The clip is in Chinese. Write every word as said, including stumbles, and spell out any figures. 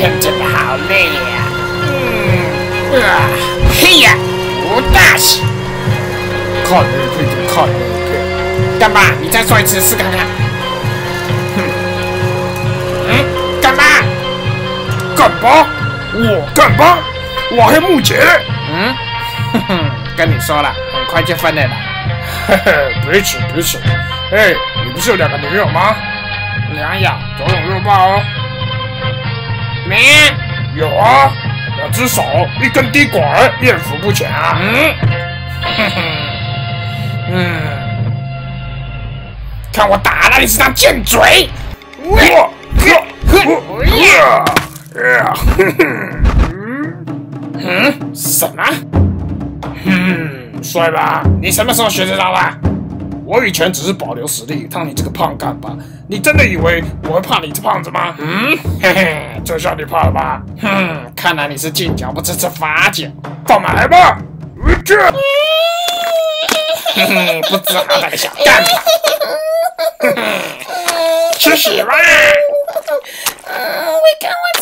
天真的好累呀、啊。嗯啊，嘿呀，无大喜。 看 A 片就看 A 片。 干爸，你再说一次试看看。哼。嗯，干爸。 干爸？我干爸？我还木姐。 嗯。哼哼，跟你说了，很快就分了啦。 嘿嘿，别吃别吃。哎，你不是有两个女友吗？ 两友， 左拥右抱哦。 没。 有啊，两只手，一根滴管，艳福不浅啊。 嗯。哼哼。嗯。看我打了你这张贱嘴！ 我呵呵呀呀！哼哼。 嗯？什么？ 嗯，帅吧？ 你什么时候学得到的？ 我以前只是保留实力，当你这个胖干吧。你真的以为我会怕你这胖子吗？ 嗯， 嘿嘿，这下你怕了吧？ 哼，看来你是近脚不支持法脚， 放马来吧！这， 嘿嘿，不知好歹的小干吧！吃屎吧！ 嗯，我看我